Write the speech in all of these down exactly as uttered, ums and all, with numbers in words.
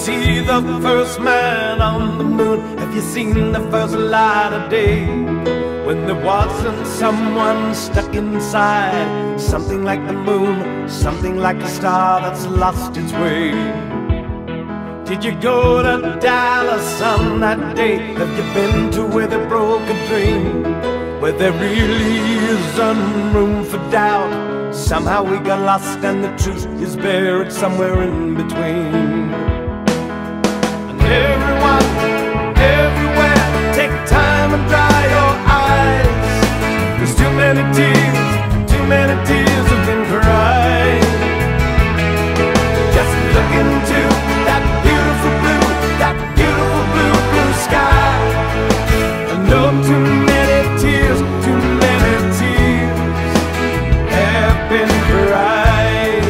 see the first man on the moon? Have you seen the first light of day? When there wasn't someone stuck inside, something like the moon, something like a star that's lost its way. Did you go to Dallas on that day? Have you been to where they broke a dream? Where there really isn't room for doubt. Somehow we got lost and the truth is buried somewhere in between. And everyone, everywhere, take time and dry your eyes. There's too many tears, too many tears have been cried. Just look into that beautiful blue, that beautiful blue, blue sky. I know too many tears, too many tears have been cried.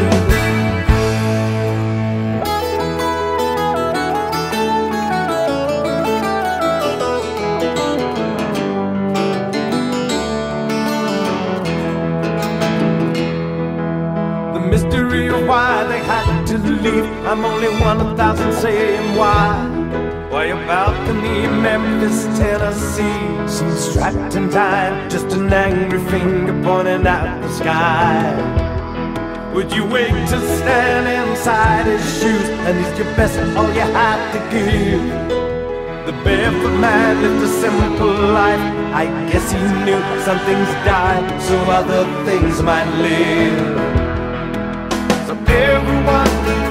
The mystery of why they had to leave, I'm only one of thousand saying why. Why your balcony in Memphis, Tennessee seems strapped in time, just an angry finger pointing at the sky. Would you wait to stand inside his shoes, and is your best all you have to give? The barefoot man lived a simple life. I guess he knew some things die so other things might live. So everyone